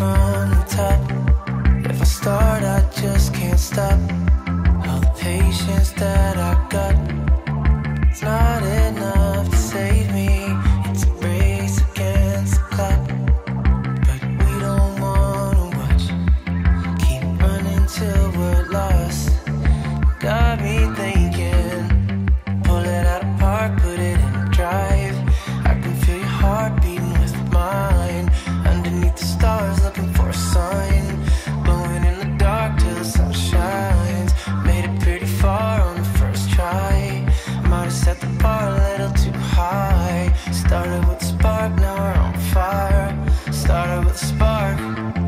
from the top. If I start, I just can't stop. All the patience that I got, it's not enough to save me. It's a race against the clock, but we don't wanna watch. Keep running till we're lost. Got me thinking, pull it out of park, put it in drive. I can feel your heart beating with mine. Underneath the stars, looking for a sign. Glowing in the dark till the sun shines. Made it pretty far on the first try. Might have set the bar a little too high. Started with a spark, now we're on fire. Started with a spark.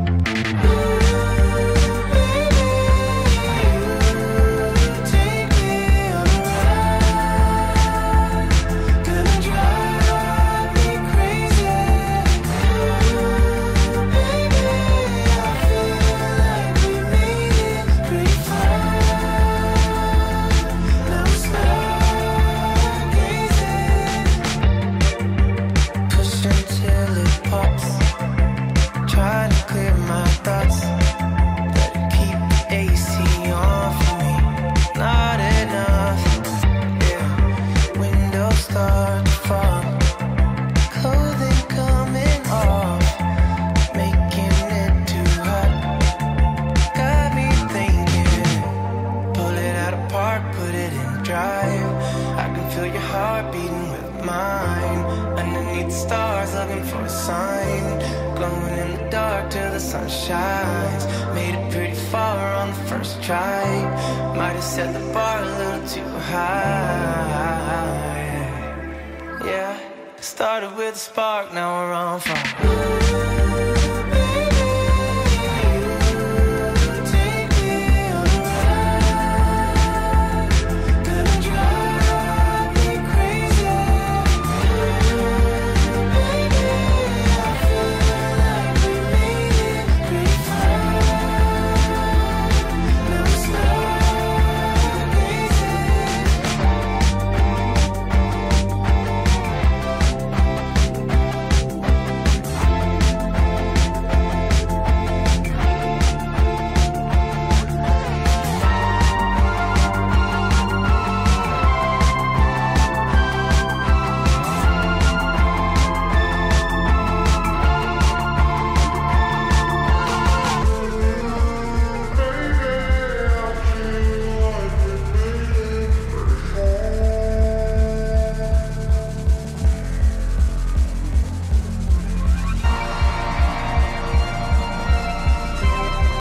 Set the bar a little too high. Yeah, started with a spark, now we're on fire.